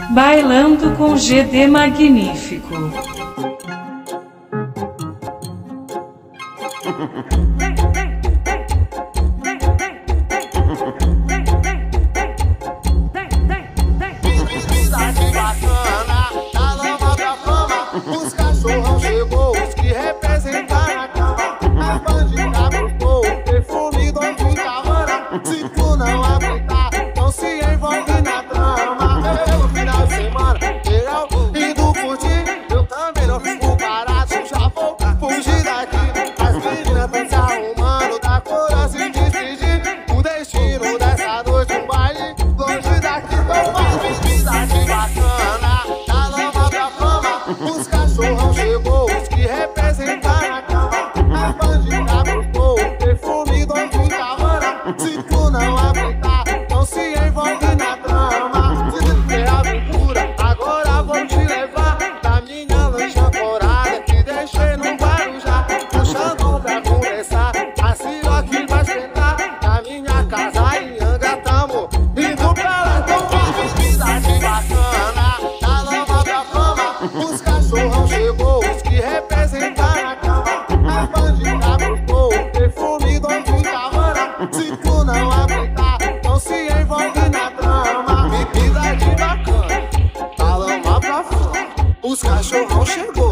Bailando com GD Magnífico. Os cachorrão chegou, os que representam a cama. A bandida gostou, o perfume do Havana. Se tu não aguentar, não se envolve na trama. No final de semana, geral indo curtir. Eu também não fico parado, já vou fugir daqui. As meninas tão se arrumando, tá cor se despedir. O destino dessa noite, um baile longe daqui. Então vai, pesquisa de bacana, da lama pra fama. Os cachorrão chegou, os que representam a cama. A bandida gostou, o perfume do Havana. Se tu não aguentar, não se envolve na trama. Se quer aventura, agora vou te levar na minha lancha ancorada, que deixei no Guarujá. Puxando pra conversar, assim ó que vai esquentar. Na minha casa em Angra tamo indo pra lá. Então vai, pesquisa de bacana, da lama pra fama. Os cachorrão chegou, os que representam a cama. A bandida gostou, o perfume do Havana. Se tu não aguentar, não se envolve na trama. Bebida de bacana, da lama pra fora. Os cachorrão chegou.